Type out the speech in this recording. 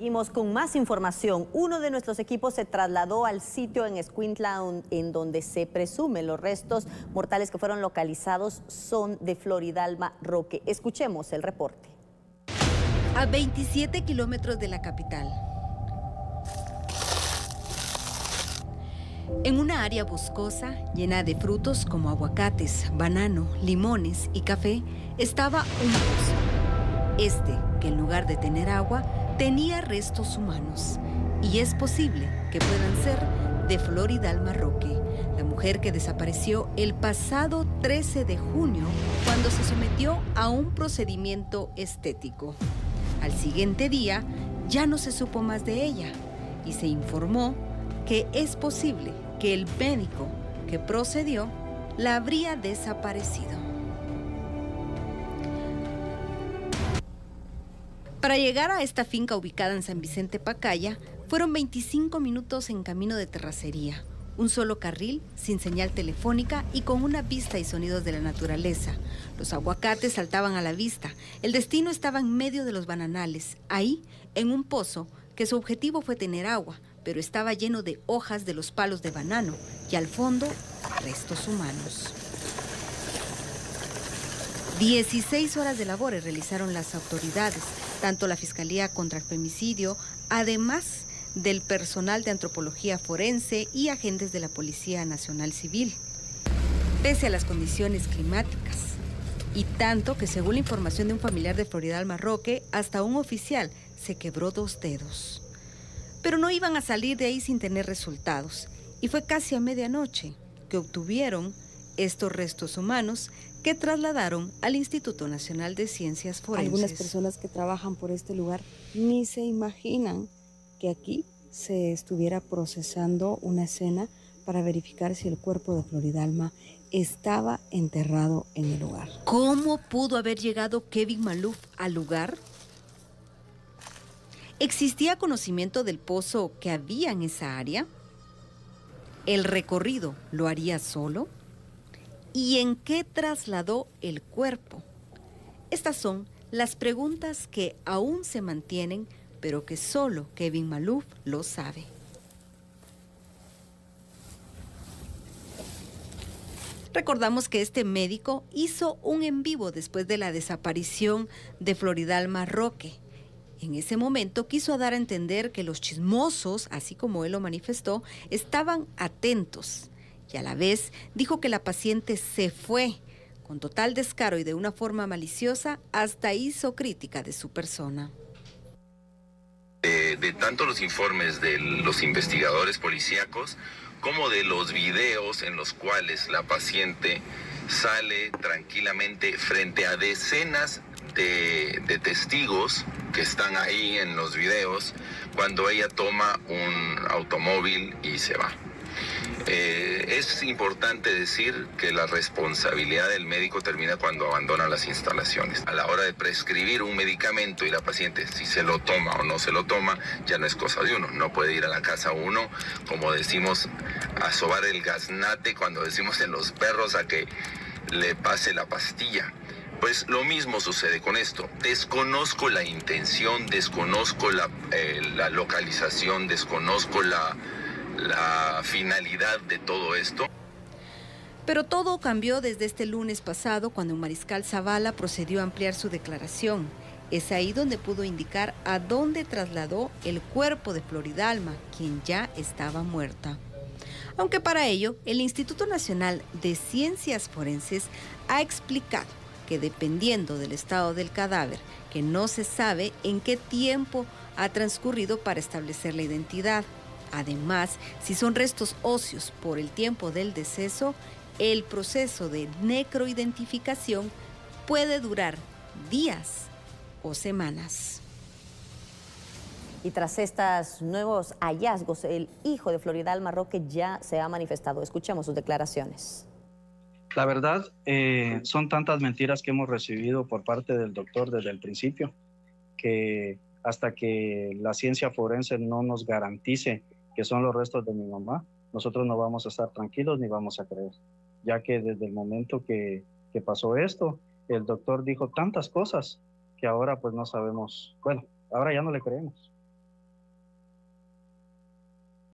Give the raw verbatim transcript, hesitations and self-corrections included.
Seguimos con más información. Uno de nuestros equipos se trasladó al sitio en Escuintla en donde se presume los restos mortales que fueron localizados son de Floridalma Roque. Escuchemos el reporte. A veintisiete kilómetros de la capital, en una área boscosa llena de frutos como aguacates, banano, limones y café, estaba un pozo. Este, que en lugar de tener agua, tenía restos humanos. Y es posible que puedan ser de Floridalma Roque, la mujer que desapareció el pasado trece de junio cuando se sometió a un procedimiento estético. Al siguiente día, ya no se supo más de ella y se informó que es posible que el médico que procedió la habría desaparecido. Para llegar a esta finca ubicada en San Vicente Pacaya, fueron veinticinco minutos en camino de terracería, un solo carril, sin señal telefónica y con una vista y sonidos de la naturaleza. Los aguacates saltaban a la vista, el destino estaba en medio de los bananales, ahí, en un pozo, que su objetivo fue tener agua, pero estaba lleno de hojas de los palos de banano y al fondo, restos humanos. dieciséis horas de labores realizaron las autoridades, tanto la Fiscalía contra el Femicidio, además del personal de antropología forense y agentes de la Policía Nacional Civil, pese a las condiciones climáticas. Y tanto que, según la información de un familiar de Floridalma Roque, hasta un oficial se quebró dos dedos. Pero no iban a salir de ahí sin tener resultados, y fue casi a medianoche que obtuvieron estos restos humanos que trasladaron al Instituto Nacional de Ciencias Forenses. Algunas personas que trabajan por este lugar ni se imaginan que aquí se estuviera procesando una escena para verificar si el cuerpo de Floridalma estaba enterrado en el lugar. ¿Cómo pudo haber llegado Kevin Maluf al lugar? ¿Existía conocimiento del pozo que había en esa área? ¿El recorrido lo haría solo? ¿Y en qué trasladó el cuerpo? Estas son las preguntas que aún se mantienen, pero que solo Kevin Maluf lo sabe. Recordamos que este médico hizo un en vivo después de la desaparición de Floridalma Roque. En ese momento quiso dar a entender que los chismosos, así como él lo manifestó, estaban atentos. Y a la vez dijo que la paciente se fue con total descaro y de una forma maliciosa, hasta hizo crítica de su persona. De, de tanto los informes de los investigadores policíacos como de los videos en los cuales la paciente sale tranquilamente frente a decenas de, de testigos que están ahí en los videos cuando ella toma un automóvil y se va. Eh, es importante decir que la responsabilidad del médico termina cuando abandona las instalaciones. A la hora de prescribir un medicamento y la paciente si se lo toma o no se lo toma, ya no es cosa de uno. No puede ir a la casa uno, como decimos, a sobar el gaznate cuando decimos en los perros a que le pase la pastilla. Pues lo mismo sucede con esto. Desconozco la intención, desconozco la, eh, la localización, desconozco la... la finalidad de todo esto. Pero todo cambió desde este lunes pasado cuando un mariscal Zavala procedió a ampliar su declaración. Es ahí donde pudo indicar a dónde trasladó el cuerpo de Floridalma, quien ya estaba muerta. Aunque para ello, el Instituto Nacional de Ciencias Forenses ha explicado que dependiendo del estado del cadáver, que no se sabe en qué tiempo ha transcurrido para establecer la identidad. Además, si son restos óseos por el tiempo del deceso, el proceso de necroidentificación puede durar días o semanas. Y tras estos nuevos hallazgos, el hijo de Floridalma Roque ya se ha manifestado. Escuchemos sus declaraciones. La verdad, eh, son tantas mentiras que hemos recibido por parte del doctor desde el principio, que hasta que la ciencia forense no nos garantice que son los restos de mi mamá, nosotros no vamos a estar tranquilos ni vamos a creer, ya que desde el momento que, que pasó esto, el doctor dijo tantas cosas que ahora pues no sabemos, bueno, ahora ya no le creemos.